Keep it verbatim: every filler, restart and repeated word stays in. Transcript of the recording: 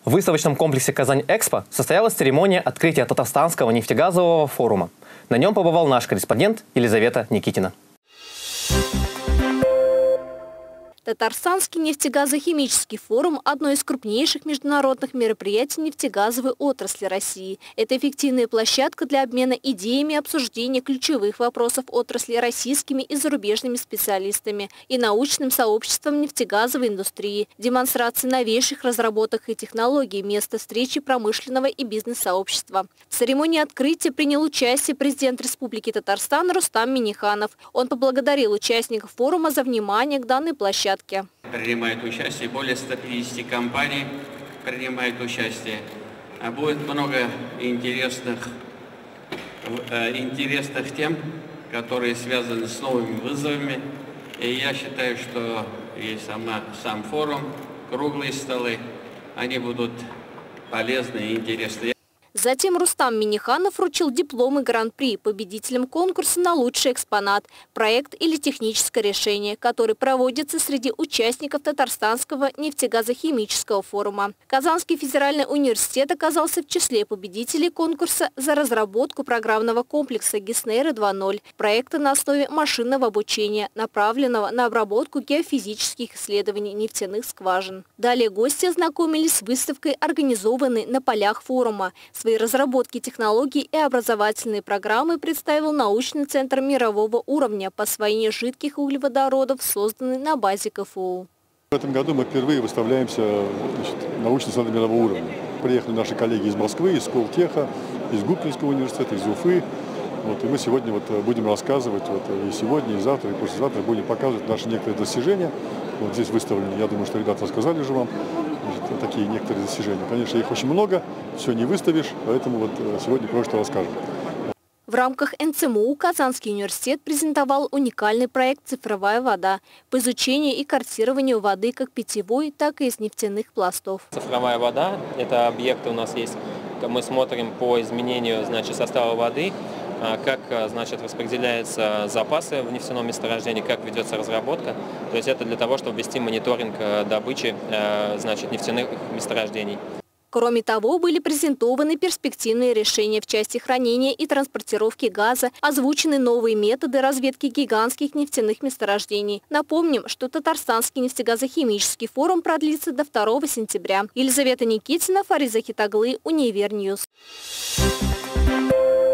В выставочном комплексе «Казань-Экспо» состоялась церемония открытия Татарстанского нефтегазового форума. На нем побывал наш корреспондент Елизавета Никитина. Татарстанский нефтегазохимический форум – одно из крупнейших международных мероприятий нефтегазовой отрасли России. Это эффективная площадка для обмена идеями и обсуждения ключевых вопросов отрасли российскими и зарубежными специалистами и научным сообществом нефтегазовой индустрии, демонстрации новейших разработок и технологий, место встречи промышленного и бизнес-сообщества. В церемонии открытия принял участие президент Республики Татарстан Рустам Минниханов. Он поблагодарил участников форума за внимание к данной площадке. Принимает участие более ста пятидесяти компаний, принимает участие. А будет много интересных, интересных тем, которые связаны с новыми вызовами. И я считаю, что и сама, сам форум, круглые столы, они будут полезны и интересны. Затем Рустам Минниханов вручил дипломы Гран-при победителям конкурса на лучший экспонат, проект или техническое решение, который проводится среди участников Татарстанского нефтегазохимического форума. Казанский федеральный университет оказался в числе победителей конкурса за разработку программного комплекса Геснейра два ноль, проекта на основе машинного обучения, направленного на обработку геофизических исследований нефтяных скважин. Далее гости ознакомились с выставкой, организованной на полях форума. Свои разработки технологий и образовательные программы представил научный центр мирового уровня по освоению жидких углеводородов, созданный на базе ка эф у. В этом году мы впервые выставляемся, значит, научный центр мирового уровня. Приехали наши коллеги из Москвы, из Сколтеха, из Губкинского университета, из Уфы. Вот, и мы сегодня вот будем рассказывать, вот, и сегодня, и завтра, и послезавтра будем показывать наши некоторые достижения. Вот здесь выставлены, я думаю, что ребята рассказали уже вам, значит, такие некоторые достижения. Конечно, их очень много, все не выставишь, поэтому вот сегодня кое-что расскажем. В рамках эн цэ эм у Казанский университет презентовал уникальный проект «Цифровая вода» по изучению и картированию воды как питьевой, так и из нефтяных пластов. Цифровая вода – это объект у нас есть. Мы смотрим по изменению, значит, состава воды, как, значит, распределяются запасы в нефтяном месторождении, как ведется разработка. То есть это для того, чтобы вести мониторинг добычи, значит, нефтяных месторождений. Кроме того, были презентованы перспективные решения в части хранения и транспортировки газа, озвучены новые методы разведки гигантских нефтяных месторождений. Напомним, что Татарстанский нефтегазохимический форум продлится до второго сентября. Елизавета Никитина, Фариза Хитаглы, Универньюз.